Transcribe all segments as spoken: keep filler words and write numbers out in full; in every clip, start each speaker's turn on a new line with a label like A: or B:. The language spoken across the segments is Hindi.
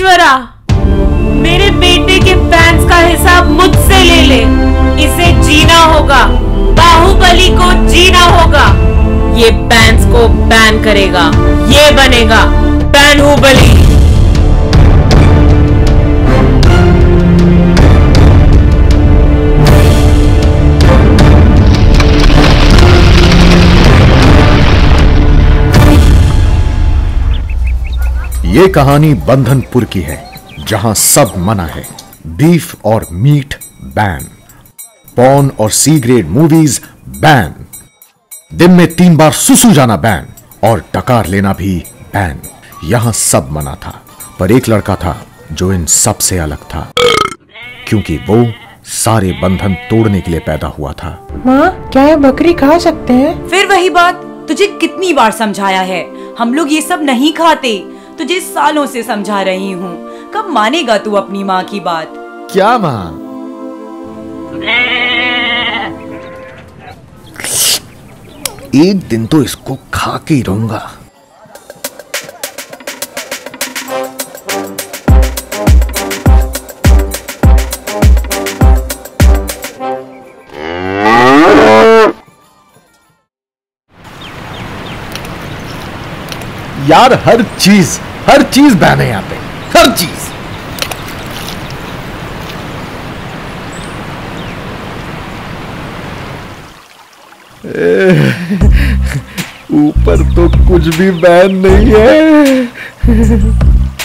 A: ईश्वरा, मेरे बेटे के फैंस का हिसाब मुझसे ले ले। इसे जीना होगा, बाहुबली को जीना होगा। ये फैंस को बैन करेगा, ये बनेगा बाहुबली।
B: ये कहानी बंधनपुर की है, जहां सब मना है। बीफ और मीट बैन, पॉर्न और सी ग्रेड मूवीज बैन, दिन में तीन बार सुसु जाना बैन और डकार लेना भी बैन। यहां सब मना था, पर एक लड़का था जो इन सब से अलग था, क्योंकि वो सारे बंधन तोड़ने के लिए पैदा हुआ था।
C: माँ, क्या ये बकरी खा सकते हैं?
D: फिर वही बात, तुझे कितनी बार समझाया है, हम लोग ये सब नहीं खाते। तुझे सालों से समझा रही हूँ, कब मानेगा तू अपनी माँ की बात?
B: क्या माँ? एक दिन तो इसको खा के ही रहूंगा। यार हर चीज हर चीज बैन है यहां पे, हर चीज। ऊपर तो कुछ भी बैन नहीं है।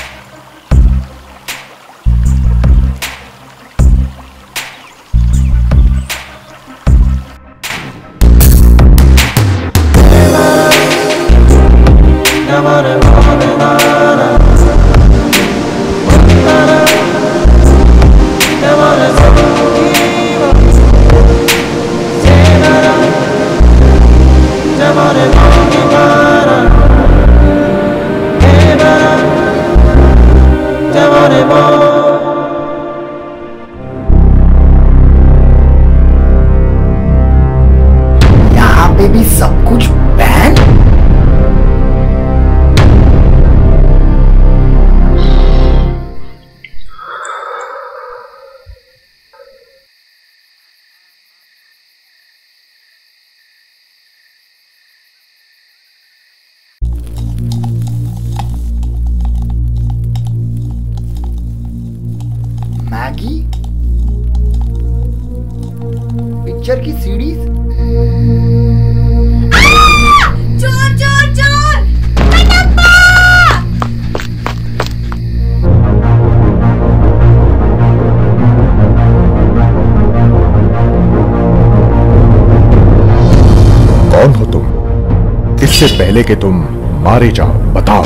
B: यहाँ पे भी सब कुछ बैन। मैगी, पिक्चर की सीडीज।
A: चोर चोर चोर,
B: कौन हो तुम? इससे पहले कि तुम मारे जाओ, बताओ।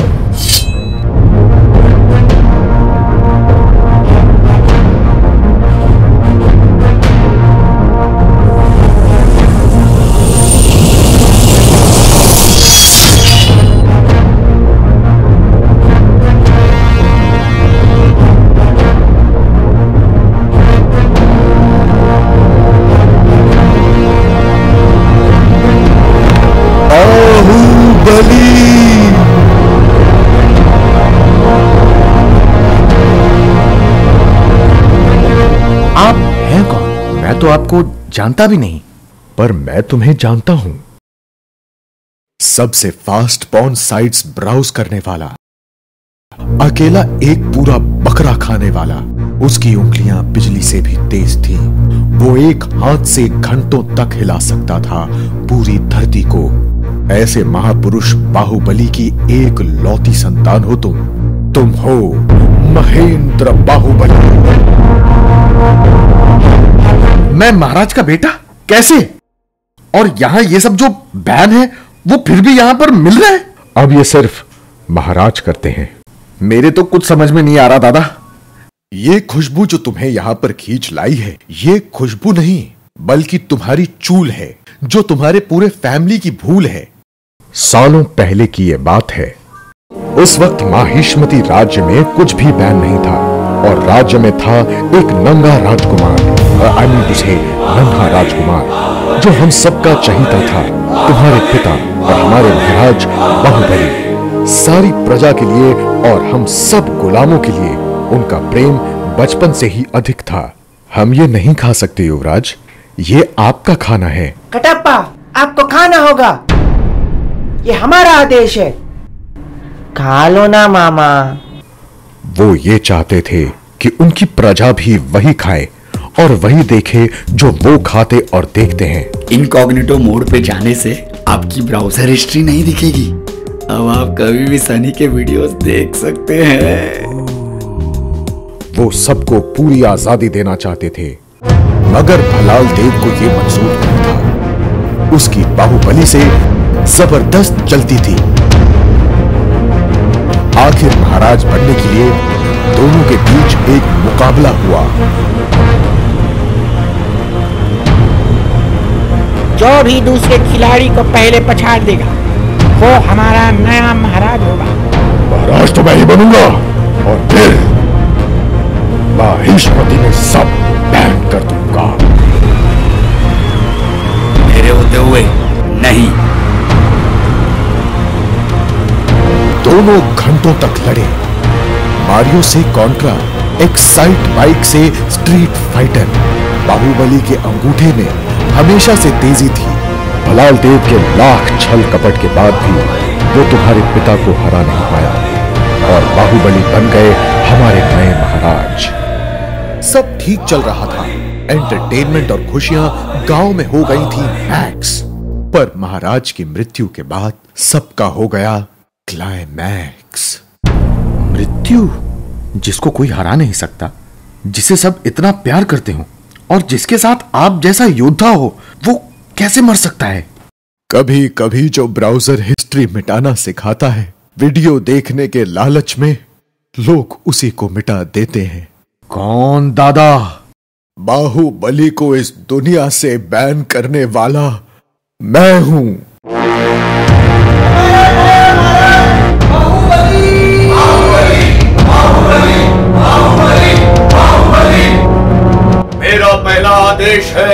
B: आप हैं कौन? मैं तो आपको जानता भी नहीं, पर मैं तुम्हें जानता हूं। सबसे फास्ट पॉर्न साइट्स ब्राउज करने वाला, अकेला एक पूरा बकरा खाने वाला। उसकी उंगलियां बिजली से भी तेज थी। वो एक हाथ से घंटों तक हिला सकता था पूरी धरती को। ऐसे महापुरुष बाहुबली की एक लौती संतान हो तुम। तुम हो महेंद्र बाहुबली। मैं महाराज का बेटा? कैसे? और यहां ये सब जो बैन है वो फिर भी यहां पर मिल रहा है? अब ये सिर्फ महाराज करते हैं। मेरे तो कुछ समझ में नहीं आ रहा दादा। ये खुशबू जो तुम्हें यहां पर खींच लाई है, ये खुशबू नहीं बल्कि तुम्हारी चूल है, जो तुम्हारे पूरे फैमिली की भूल है। सालों पहले की यह बात है। उस वक्त माहिष्मति राज्य में कुछ भी बैन नहीं था और राज्य में था एक नंगा राजकुमार, आई मीन टू से नन्हा राजकुमार, जो हम सबका चहीता था, तुम्हारे पिता और हमारे महाराज बाहुबली। सारी प्रजा के लिए और हम सब गुलामों के लिए उनका प्रेम बचपन से ही अधिक था। हम ये नहीं खा सकते युवराज, ये आपका खाना है।
C: कटप्पा, आपको खाना होगा, ये हमारा आदेश है। खा लो ना मामा।
B: वो ये चाहते थे कि उनकी प्रजा भी वही खाए और वही देखे जो वो खाते और देखते हैं।
E: इनकॉग्निटो मोड पे जाने से आपकी ब्राउजर हिस्ट्री नहीं दिखेगी। अब आप कभी भी सनी के वीडियोस देख सकते हैं।
B: वो सबको पूरी आजादी देना चाहते थे, मगर भलाल देव को ये मंजूर नहीं था। उसकी बाहुबली से जबरदस्त जलती थी। आखिर महाराज बनने के लिए दोनों के बीच एक मुकाबला हुआ।
C: जो भी दूसरे खिलाड़ी को पहले पछाड़ देगा वो हमारा नया महाराज होगा।
B: महाराज तो मैं ही बनूंगा और फिर माहिष्मति में सब बैन कर दूंगा।
E: मेरे होते हुए नहीं।
B: दोनों घंटों तक लड़े। मारियो से कॉन्ट्रा, एक्साइट बाइक से स्ट्रीट फाइटर। बाहुबली के अंगूठे में हमेशा से तेजी थी। भलाल देव के लाख छल कपट के बाद भी वो तुम्हारे पिता को हरा नहीं पाया और बाहुबली बन गए हमारे नए महाराज। सब ठीक चल रहा था। एंटरटेनमेंट और खुशियां गांव में हो गई थी मैक्स। पर महाराज की मृत्यु के बाद सबका हो गया क्लाइमैक्स। मृत्यु, जिसको कोई हरा नहीं सकता, जिसे सब इतना प्यार करते हो और जिसके साथ आप जैसा योद्धा हो, वो कैसे मर सकता है? कभी कभी जो ब्राउजर हिस्ट्री मिटाना सिखाता है, वीडियो देखने के लालच में लोग उसी को मिटा देते हैं। कौन दादा? बाहुबली को इस दुनिया से बैन करने वाला मैं हूं।
E: मेरा पहला आदेश है,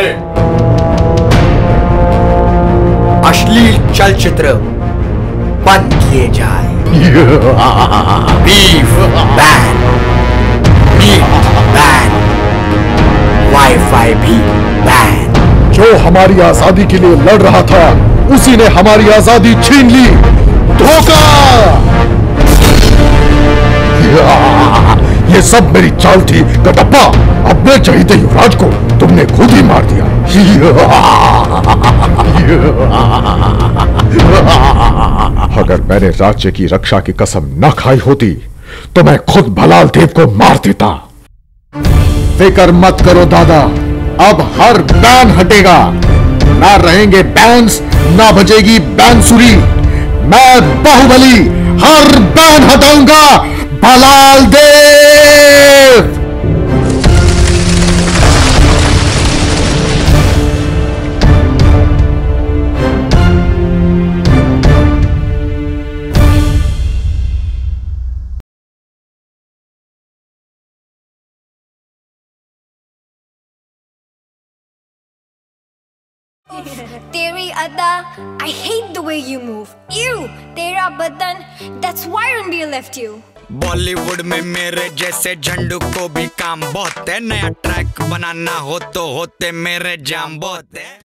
E: अश्लील चलचित्र बंद किए जाए। Beef ban, meat ban, wifi भी बैन।
B: जो हमारी आजादी के लिए लड़ रहा था, उसी ने हमारी आजादी छीन ली। धोखा! ये सब मेरी चाल थी कटप्पा। अपने चहीते युवराज को तुमने खुद ही मार दिया। अगर मैंने राज्य की रक्षा की कसम न खाई होती तो मैं खुद भलाल देव को मार देता। फिक्र मत करो दादा, अब हर बैन हटेगा। ना रहेंगे बैन्स, ना बजेगी बांसुरी। मैं बाहुबली हर बैन हटाऊंगा। भलाल देव!
F: तेरी अदा, I hate the way you move. Ew, तेरा बदन, that's why R and B left you.
G: Bollywood में मेरे जैसे झंडू को भी काम बहुत है। नया ट्रैक बनाना हो तो होते मेरे जाम बहुत है।